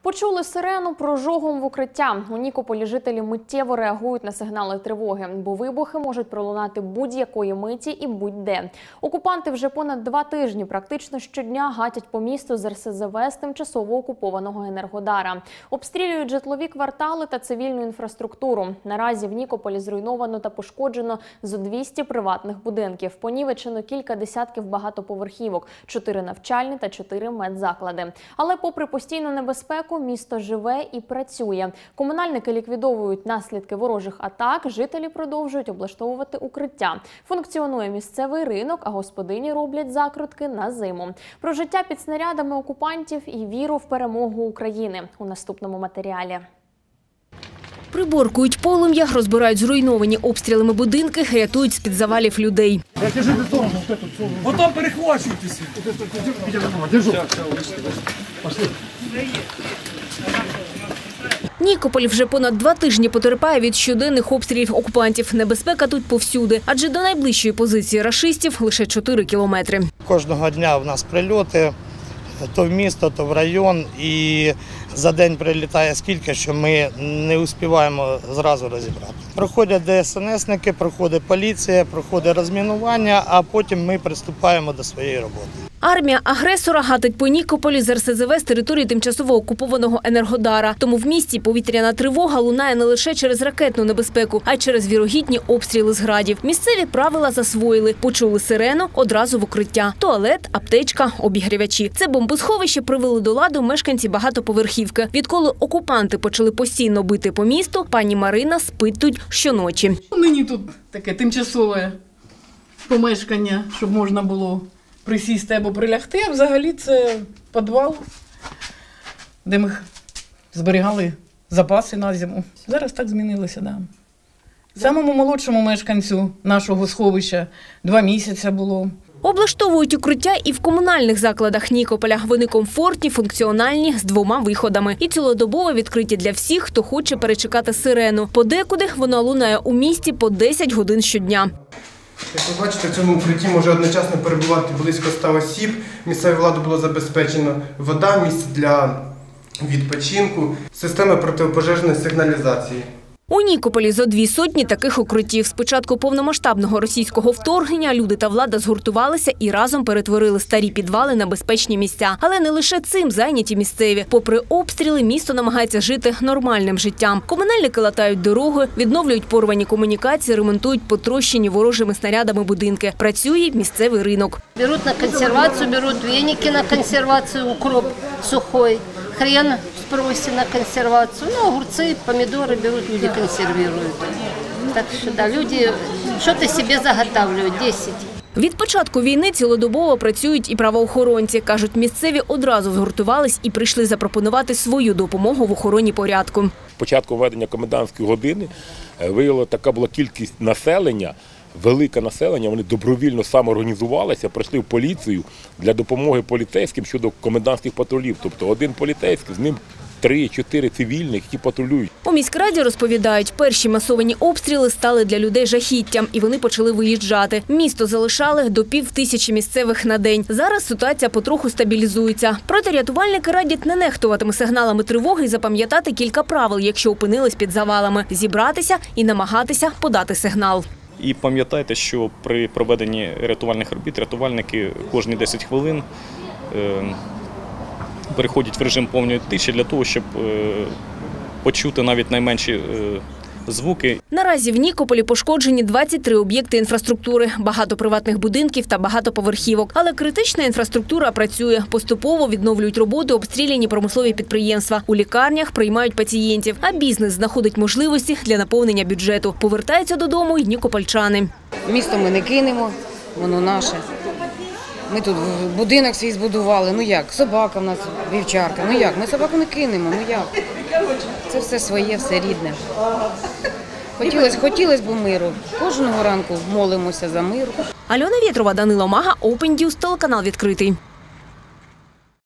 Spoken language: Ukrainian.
Почули сирену прожогом в укриття. У Нікополі жителі миттєво реагують на сигнали тривоги, бо вибухи можуть пролунати будь-якої миті і будь-де. Окупанти вже понад 2 тижні практично щодня гатять по місту з РСЗВ з тимчасово окупованого Енергодара. Обстрілюють житлові квартали та цивільну інфраструктуру. Наразі в Нікополі зруйновано та пошкоджено зо 200 приватних будинків. Понівечено кілька десятків багатоповерхівок, 4 навчальні та 4 медзаклади. Але попри постійну небезпеку, місто живе і працює. Комунальники ліквідовують наслідки ворожих атак, жителі продовжують облаштовувати укриття. Функціонує місцевий ринок, а господині роблять закрутки на зиму. Про життя під снарядами окупантів і віру в перемогу України у наступному матеріалі. Приборкують полум'я, розбирають зруйновані обстрілами будинки, рятують з-під завалів людей. Потім перехвачуйтеся. Нікополь вже понад 2 тижні потерпає від щоденних обстрілів окупантів. Небезпека тут повсюди, адже до найближчої позиції рашистів лише 4 кілометри. Кожного дня в нас прильоти, то в місто, то в район. І за день прилітає скільки, що ми не успіваємо зразу розібрати. Проходять ДСНСники, проходить поліція, проходить розмінування, а потім ми приступаємо до своєї роботи. Армія агресора гатить по Нікополі з РСЗВ з території тимчасово окупованого Енергодара. Тому в місті повітряна тривога лунає не лише через ракетну небезпеку, а й через вірогідні обстріли з градів. Місцеві правила засвоїли. Почули сирену – одразу в укриття. Туалет, аптечка, обігрівачі. Це бомбосховище привели до ладу мешканці багатоповерхівки. Відколи окупанти почали постійно бити по місту, пані Марина спить тут щоночі. Нині тут таке тимчасове помешкання, щоб можна було присісти або прилягти, а взагалі це підвал, де ми зберігали запаси на зиму. Зараз так змінилося, да. Самому молодшому мешканцю нашого сховища 2 місяці було. Облаштовують укриття і в комунальних закладах Нікополя. Вони комфортні, функціональні, з 2 виходами. І цілодобово відкриті для всіх, хто хоче перечекати сирену. Подекуди вона лунає у місті по 10 годин щодня. Як ви бачите, в цьому укритті може одночасно перебувати близько 100 осіб. Місцевою владою було забезпечено вода, місце для відпочинку, система протипожежної сигналізації. У Нікополі зо 200 таких укриттів. З початку повномасштабного російського вторгнення люди та влада згуртувалися і разом перетворили старі підвали на безпечні місця. Але не лише цим зайняті місцеві. Попри обстріли, місто намагається жити нормальним життям. Комунальники латають дороги, відновлюють порвані комунікації, ремонтують потрощені ворожими снарядами будинки. Працює місцевий ринок. Беруть на консервацію, беруть веники на консервацію, укроп сухой, хрен в спросе на консервацию. Ну, огурцы, помидоры берут, люди консервируют. Так что, да, люди что-то себе заготавливают, 10. Від початку війни цілодобово працюють і правоохоронці. Кажуть, місцеві одразу згуртувались і прийшли запропонувати свою допомогу в охороні порядку. Початку введення комендантської години виявилося, така була кількість населення, велике населення, вони добровільно самоорганізувалися, прийшли в поліцію для допомоги поліцейським щодо комендантських патрулів. Тобто один поліцейський, з ним 3-4 цивільних, які патрулюють. У міськраді розповідають, перші масовані обстріли стали для людей жахіттям, і вони почали виїжджати. Місто залишали до 5000 місцевих на день. Зараз ситуація потроху стабілізується. Проте рятувальники радять не нехтуватими сигналами тривоги і запам'ятати кілька правил, якщо опинились під завалами. Зібратися і намагатися подати сигнал. І пам'ятайте, що при проведенні рятувальних робіт рятувальники кожні 10 хвилин переходять в режим повної тиші для того, щоб почути навіть найменші звуки. Наразі в Нікополі пошкоджені 23 об'єкти інфраструктури, багато приватних будинків та багатоповерхівок. Але критична інфраструктура працює. Поступово відновлюють роботи обстріляні промислові підприємства. У лікарнях приймають пацієнтів, а бізнес знаходить можливості для наповнення бюджету. Повертаються додому й нікопольчани. Місто ми не кинемо, воно наше. Ми тут будинок свій збудували, ну як, собака в нас, вівчарка, ну як, ми собаку не кинемо, ну як. Це все своє, все рідне. Хотілося б миру. Кожного ранку молимося за мир. Альона Вєтрова, Данило Мага, Open News, телеканал «Відкритий».